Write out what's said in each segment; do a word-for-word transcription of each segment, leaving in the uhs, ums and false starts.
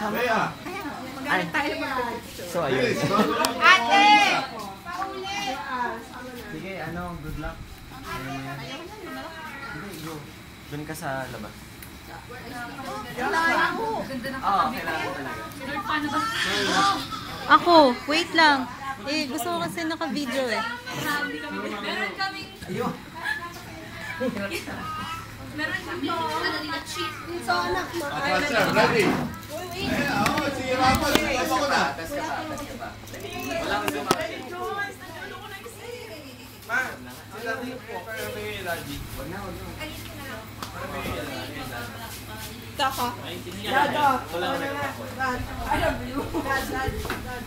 Sama ka. Ay. So, ayun. Ate! Pauli! Sige, ano, good luck. Hindi, go. Doon ka sa labas. Kailangan mo. Oo, kailangan mo talaga. Ako, wait lang. Eh, gusto ko kasi naka-video eh. Meron kaming... Ayun. Meron kaming... Ano nila, cheat. So, anak mo. Ah, sir, ready? Eh, oo, sige, Rafa, sige, ako na. Test ka pa, test ka pa. Walang dumating. Ma, sila din po, kaya may lagi. Wag na, wag na. Taka. Dado. Wala na nga. Dad. I love you. Dad, dad, dad.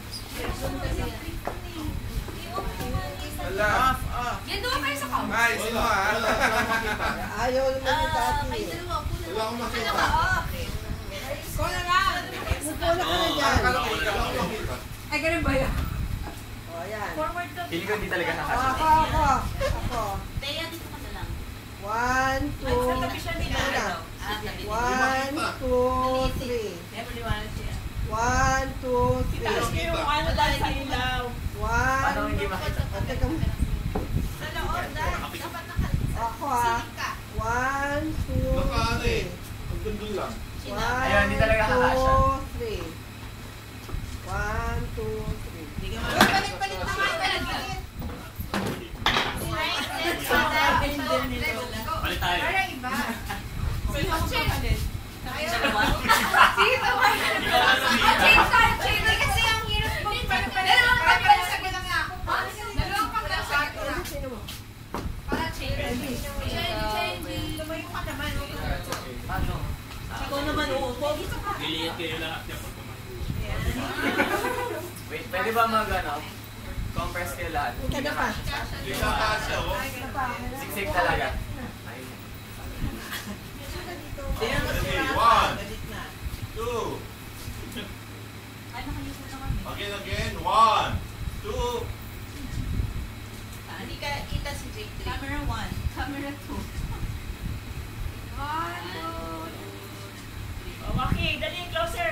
Wala. Yan doon kayo sa couch. May, sino ha? Ayaw naman ni Tati. Kayo dalawa po. Wala akong makita. Ikaw na nga. Upo na ka na dyan. Akala ko ikaw ang makita. Ay, ganun ba yan? O, yan. Forward ka. Feeling ko hindi talaga O, kakasya. ako, ako. Ako. Teya, dito ka na lang. One, two, na. One, two, three. One, two, three. Ano dahil sa ilaw? Paano One, hindi makita? o, teka mo. Sa loob dahil. Dapat naka... Ako ah. One, two, Nakaano eh. three. Ang gandun lang. One, Ayun, hindi talaga kakasya. two, three. One, two, three. Palit-palit na nga. Palit-palit. Palit tayo. Parang iba. Sino mo palit? Sino naman? Sino naman? Change tayo, change. Kasi ang hirap mo. Dalawang pagkakas sa lang ako. Dalawang pagkakas sa akin. Para change. Change, change. Lumayo ka naman. Paano? Ikaw naman, oo. Pogi ka pa. Niliit kayo lahat niya pag kumain. Wait, pwede ba mag, ano, compress kayo lahat? Kada pa. Hindi na kasya, oh. Siksik talaga. Okay, one, two. Again, again. One, two. Hindi ka kita si Jake. Camera one. Camera two. One, two, Oh, Maki, dali, closer.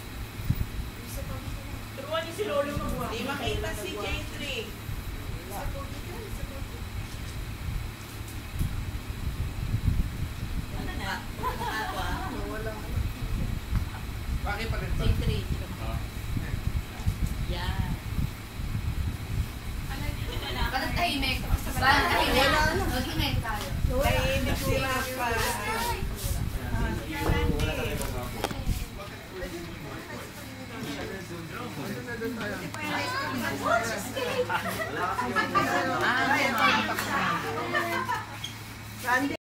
Turuan niyo si Lolo magbuha. Di makita si J three. Ano na? Bakit pa rin J three. Yan. Parang tahimik. Parang tahimik. Mag-ingay tayo. Tahimik sila pa. Wala kasi yung... Sandy.